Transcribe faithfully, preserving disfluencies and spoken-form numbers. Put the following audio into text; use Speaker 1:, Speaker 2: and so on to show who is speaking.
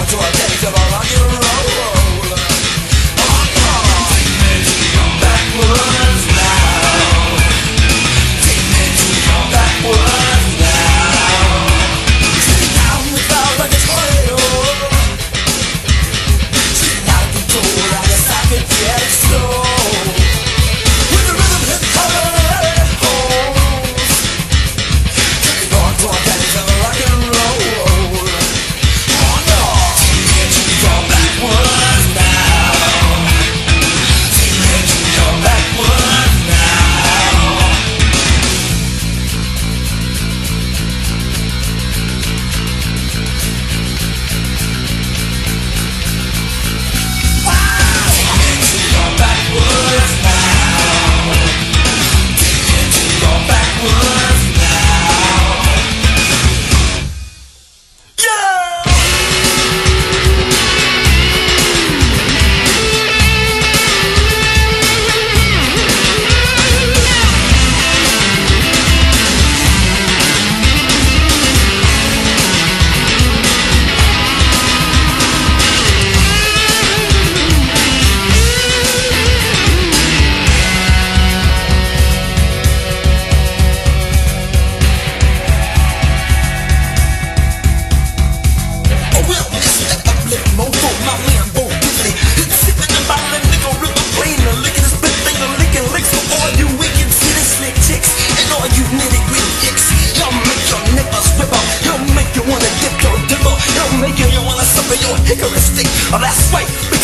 Speaker 1: to our days of our rock and roll. Take me to your backwoods now. Take me to your backwoods now. Sitting down without like a tornado. Sitting out the door like a socket jet slow. With the rhythm hit color and it holds. Taking on to our days of rock and roll. Hickory stick, oh that's right.